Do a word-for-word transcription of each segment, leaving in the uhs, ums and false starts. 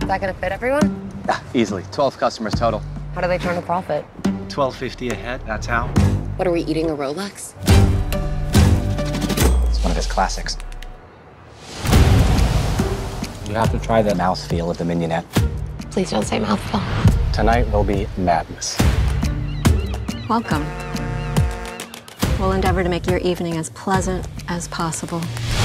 that gonna fit everyone? Yeah, easily. twelve customers total. How do they turn a profit? twelve fifty a head, that's how. What, are we eating a Rolex? It's one of his classics. You have to try the mouthfeel of the mignonette. Please don't say mouthful. Tonight will be madness. Welcome. We'll endeavor to make your evening as pleasant as possible.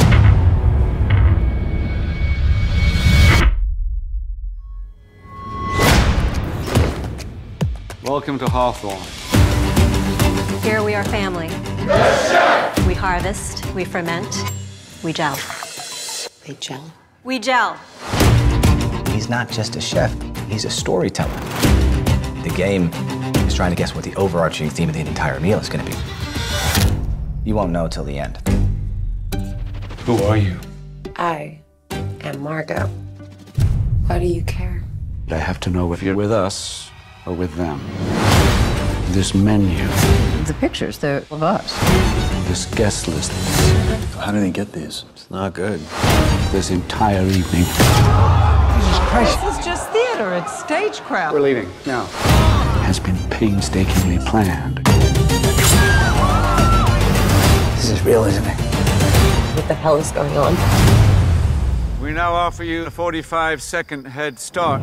Welcome to Hawthorne. Here we are family. We harvest, we ferment, we gel. They gel. We gel. He's not just a chef, he's a storyteller. The game is trying to guess what the overarching theme of the entire meal is going to be. You won't know till the end. Who are you? I am Margot. Why do you care? I have to know if you're with us or with them. This menu, The pictures, they're of us. this guest list, How did he get these? It's not good. this entire evening. This is just theater, it's stagecraft. We're leaving now. Has been painstakingly planned. This is real, isn't it? What the hell is going on? We now offer you a forty-five second head start.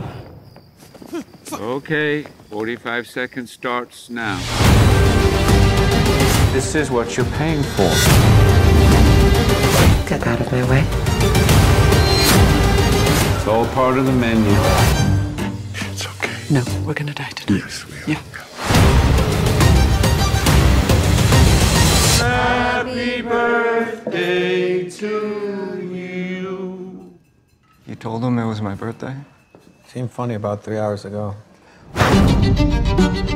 Okay, forty-five seconds starts now. This is what you're paying for. Get out of my way. It's all part of the menu. It's okay. No, we're gonna die tonight. Yes, we are. Yeah. Happy birthday to you. You told him it was my birthday? Seemed funny about three hours ago.